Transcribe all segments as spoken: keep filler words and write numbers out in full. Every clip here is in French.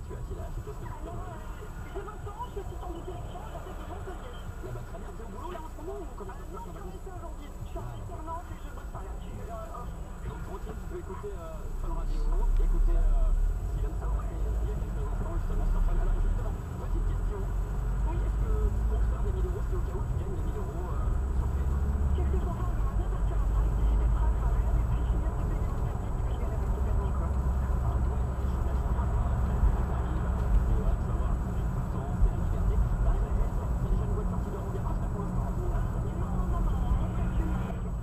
tu es assis là, c'est toi ce que tu fais. Je m'entends, je suis assistante de direction à la fête de Montpellier. Ah bah très bien, t'es au boulot là en ce moment ou comment ça se passe? Non, je suis aujourd'hui. Je suis en alternance et je bosse pas là. Je suis euh, off. Et donc tranquille, tu peux écouter euh, Fun Radio, écouter euh, ce qui vient de se passer il y a quelques instants justement sur Fun. Alors justement, petite question. Oui, est-ce que tu comptes faire des mille euros, c'est au cas où tu gagnes des mille euros euh, sur Facebook? Quelques copains m'ont bien partir en train d'essayer des trains quand même et puis finir de payer mon permis et puis je vais avec le permis quoi. Ah ouais, j'imagine bien, ça va faire des permis, et voilà, tu vas voir, c'est tout le temps, c'est la liberté. T'arrives à conduire? C'est déjà une voiture qui leur en garage là pour l'instant? Non, non, non, on calcule.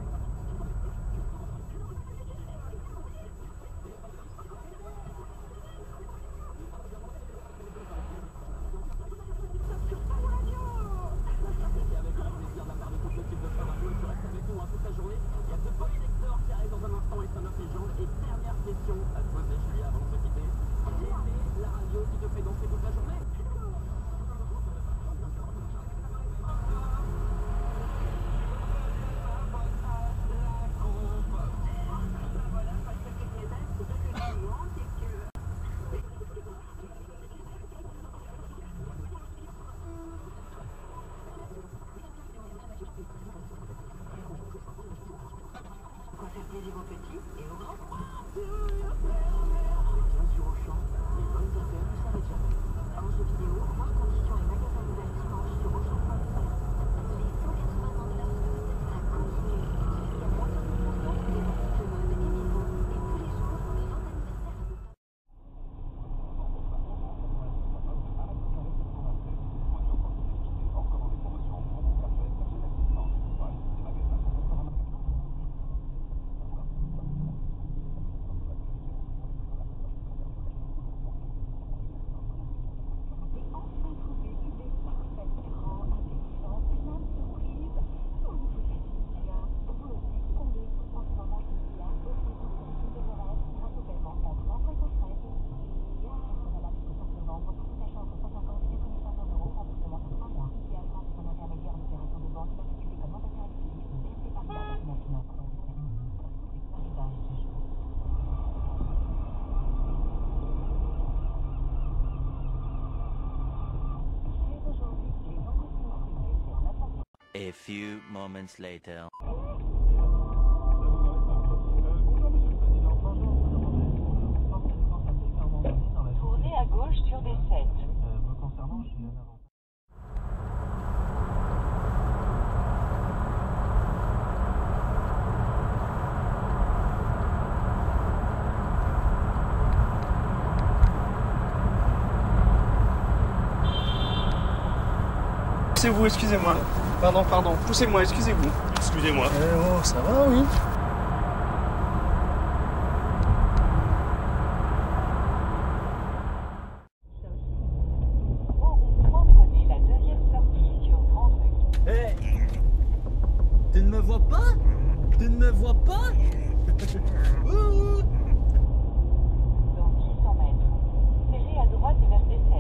Quoi faire plaisir aux petits et aux grands. Avec quinze euros champ, les bonnes affaires ne s'arrêtent jamais. Un jeu vidéo, voir conditions et magasin ouvert dimanche sur auchan point f r. Les cent quatre-vingts dollars de ça continue. Jusqu'à moins soixante pour cent sur les articles mode et maison. Et tous les jours, les ventes anniversaires à ne pas. A few moments later. Tournez à gauche sur D sept. Me concernant, j'ai un avantage. Poussez-vous, excusez-moi. Pardon, pardon. Poussez-moi, excusez-vous. Excusez-moi. Eh oh, ça va, oui. Prenez la deuxième sortie sur Grande Rue. Hé, tu ne me vois pas? Tu ne me vois pas? Ouh. Dans six cents mètres, serrez à droite vers D sept.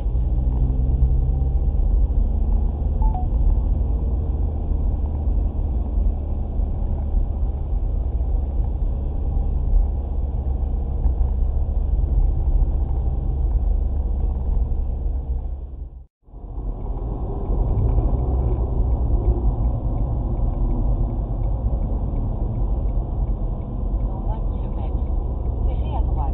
Dans vingt kilomètres, serrez à droite.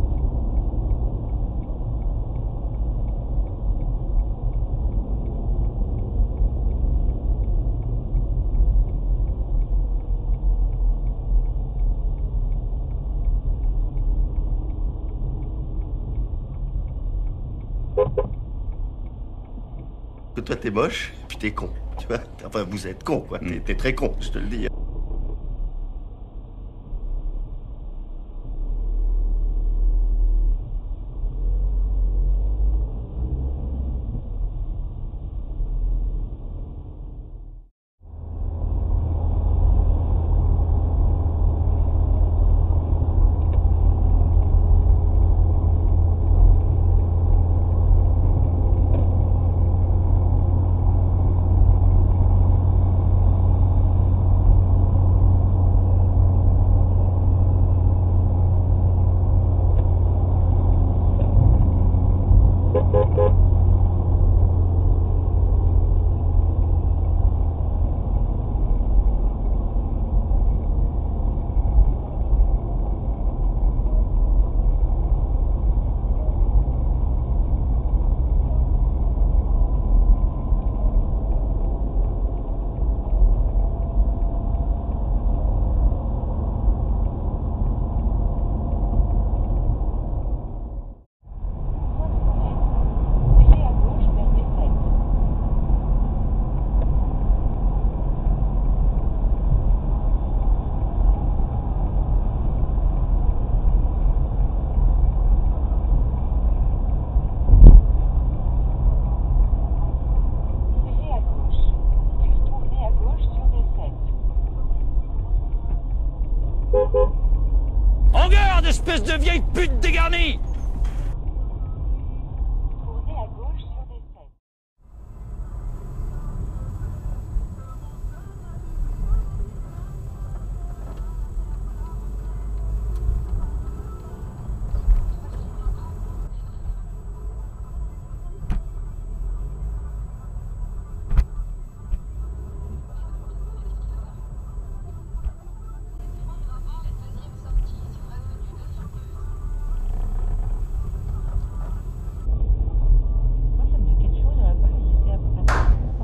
Que toi t'es moche, et puis t'es con, tu vois. Enfin, vous êtes con, quoi. T'es t'es très con, je te le dis. de vieille pute dégarnie! Tournez à gauche sur des sept. Moi, ça me dit quelque chose, là-bas, il était à peu près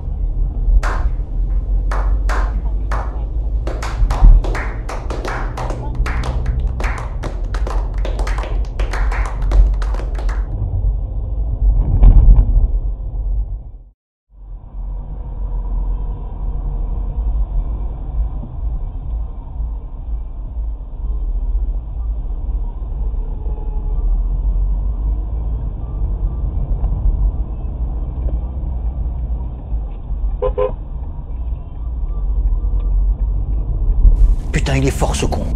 Putain, il est fort ce con.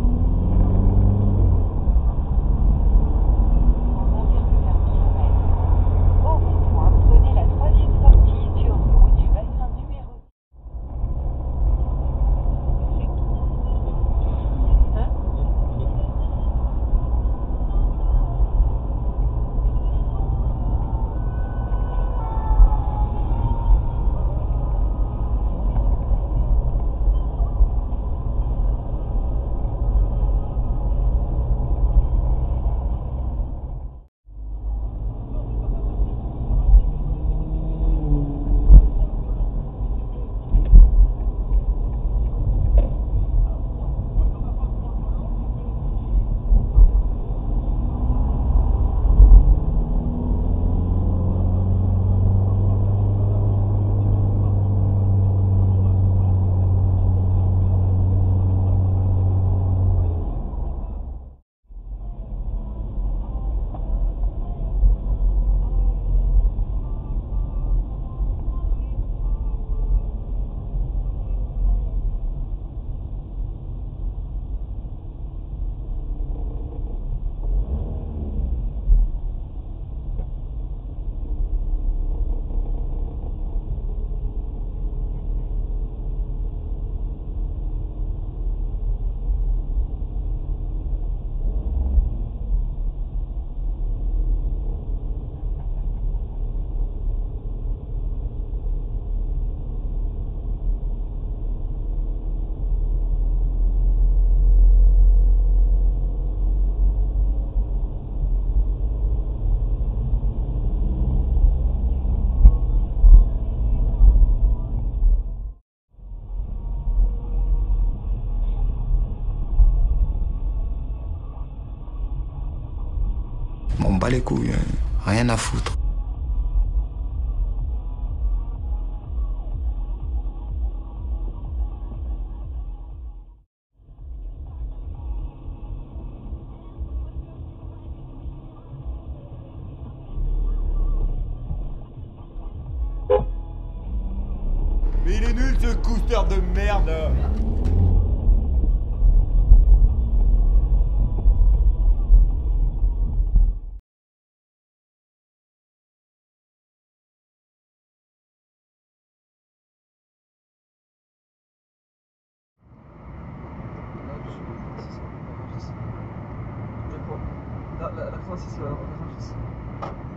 Au rond-point, prenez la troisième sortie sur route du bassin numéro. Hein? M'en bats les couilles, hein. Rien à foutre. Mais il est nul ce coaster de merde. La, la, la fin, c'est ça, la fin, c'est ça.